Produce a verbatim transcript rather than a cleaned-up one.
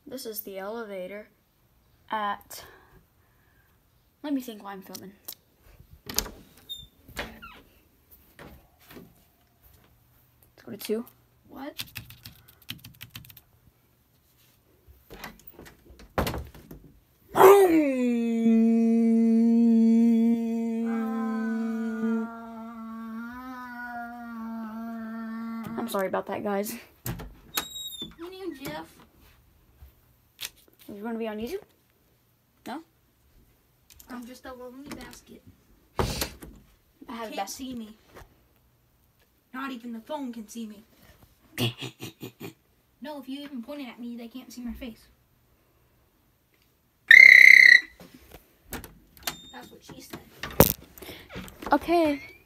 This is the elevator at, let me think while I'm filming. Let's go to two. What? I'm sorry about that, guys. My name's Jeff. You're going to be on YouTube? No? I'm just a lonely basket. I have You a can't best. see me. Not even the phone can see me. No, if you even point it at me, they can't see my face. That's what she said. Okay.